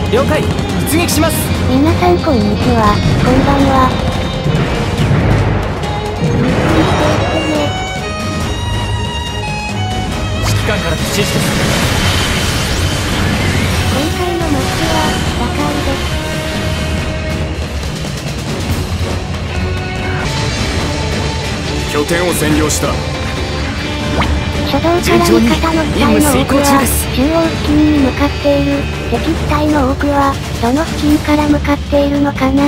了解。出撃します。 皆さんこんにちは、こんばんは。ゆっくりしていってね。 指揮官からの指示です。 今回のマッチは、打開です。 拠点を占領した。 初動から味方の機体の多くは、中央付近に向かっている。敵機体の多くは、どの付近から向かっているのかな。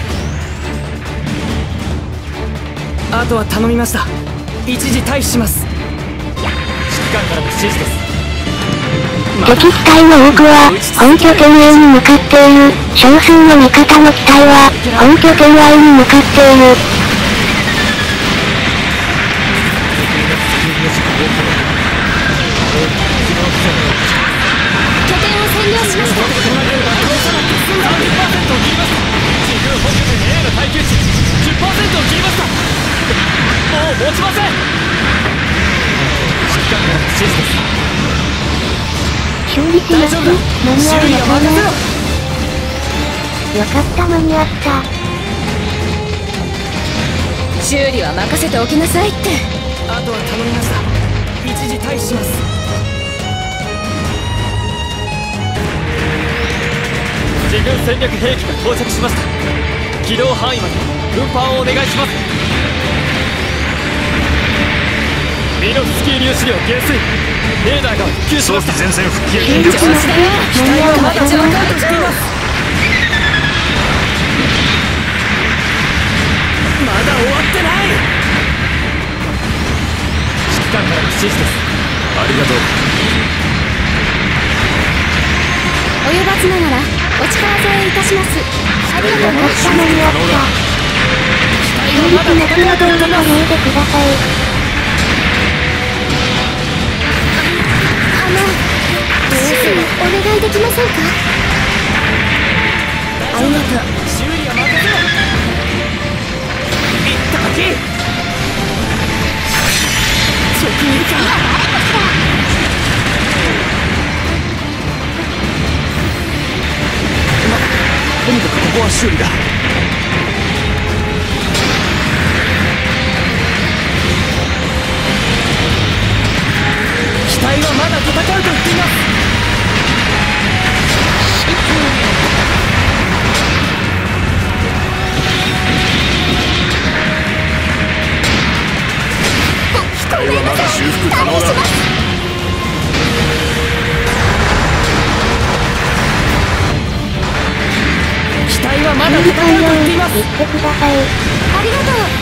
あとは頼みました。一時退避します。指揮官からの指示です。 敵機体の多くは、本拠点 A に向かっている。少数の味方の機体は、本拠点 Y に向かっている。 拠点を占領しました。 自軍本拠点 A の耐久値 10% を切りました。もう持ちません。指揮官からの指示です。 修理します。間に合うのかな。よかった、間に合った。 修理は任せておきなさいって。 あとは頼みました。一時退避します。自軍戦略兵器が到着しました。機動範囲まで運搬をお願いします。ミノフスキー粒子量減衰。レーダーが復旧しました。早期前線復帰へ全力です。機体がまだ上カウトしています。まだ終わってない。指揮官からの指示です。ありがとう。 及ばずながらお力添えいたします。ありがとうございます。 間に合った。修理しなくなどうにも見えてください。 どうするお願いできませんか。ありがとう。 修理は任せろ。いったかき直撃か。とにかくここは修理だ。機体はまだ戦うと言っています。機体はまだ修復可能だ。機体はまだ戦うと言っています。 言ってください。 ありがとう。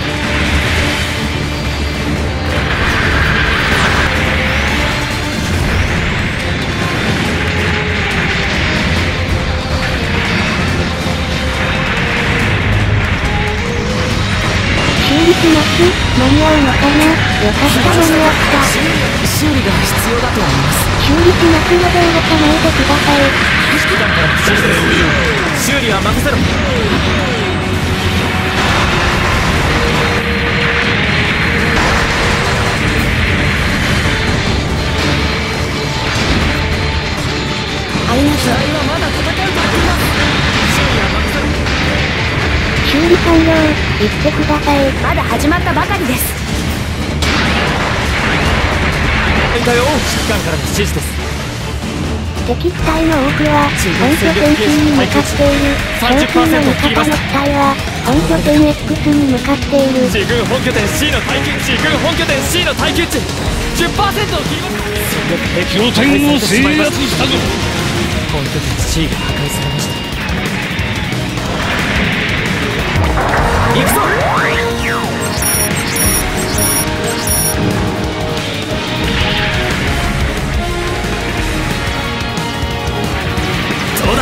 修理します。間に合うのかな。よかった、間に合った。 修理が必要だと思います。 修理しますので動かないでください。 指揮官から指示です。修理は任せろ。 ありがとう。 機体はまだ戦うと言っています。修理は任せろ。 修理完了。言ってください。 まだ始まったばかりです。 だよ。指揮官からの指示です。 敵機体の多くは本拠点 C に向かっている。少数の味方の機体は本拠点 X に向かっている。 自軍本拠点 C の耐久値 自軍本拠点 C の耐久値 10% を切ります。 拠点を制圧したぞ。 本拠点 C が破壊されました。行くぞ。どうだ。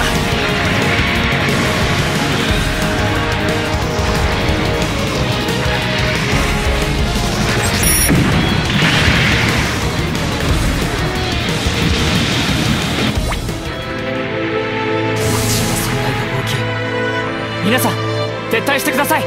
皆さん撤退してください。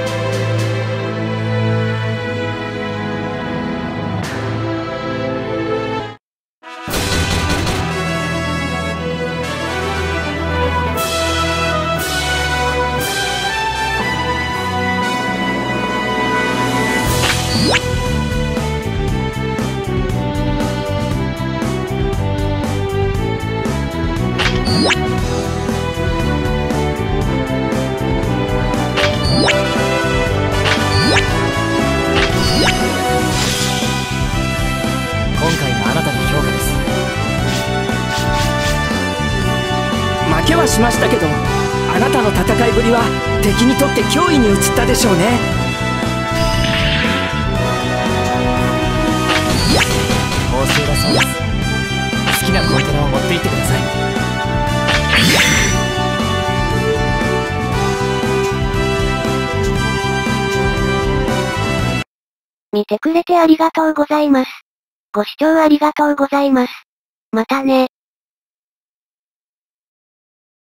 けはしましたけど、あなたの戦いぶりは敵にとって脅威に移ったでしょうね。報酬だそうです。好きなコンテナを持って行ってください。 見てくれてありがとうございます。ご視聴ありがとうございます。またね。